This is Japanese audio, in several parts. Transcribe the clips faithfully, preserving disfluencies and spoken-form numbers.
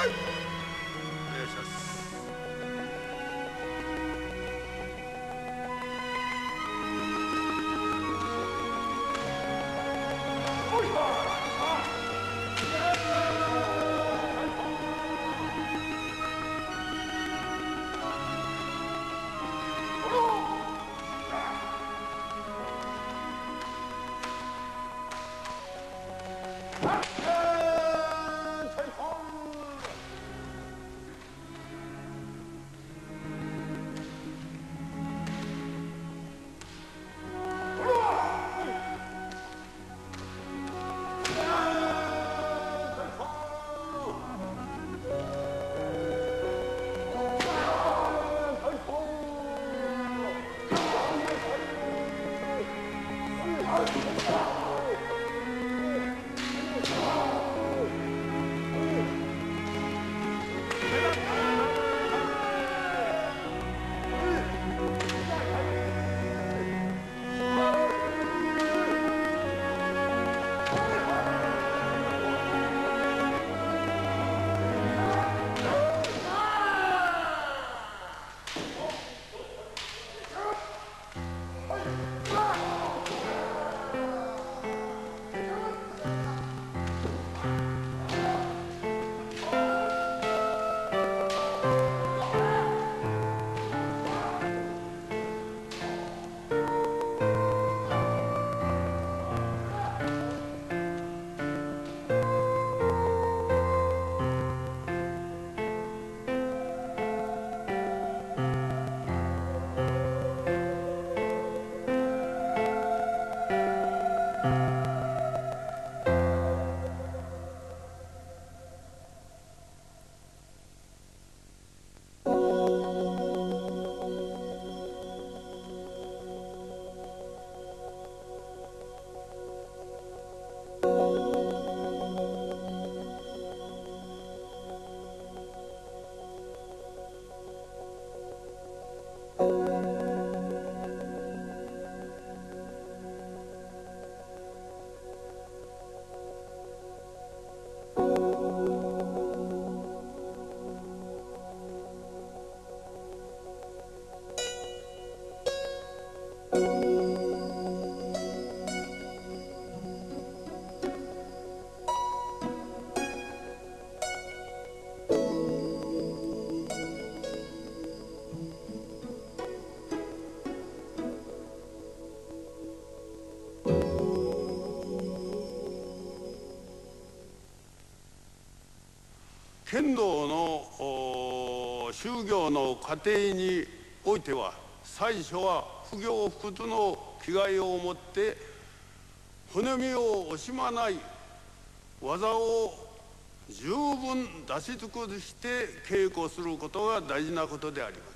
します。剣道の修行の過程においては、最初は不行不屈の気概を持って骨身を惜しまない技を十分出し尽くして稽古することが大事なことであります。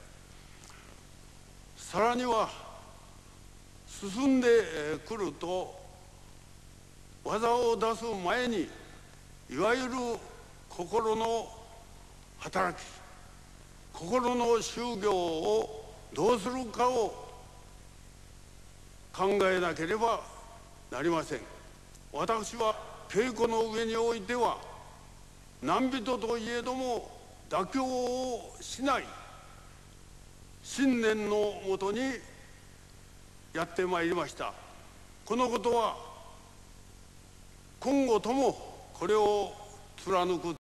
さらには進んでくると、技を出す前にいわゆる心の働き、心の修行をどうするかを考えなければなりません。私は稽古の上においては、何人といえども妥協をしない信念のもとにやってまいりました。このことは今後ともこれを貫く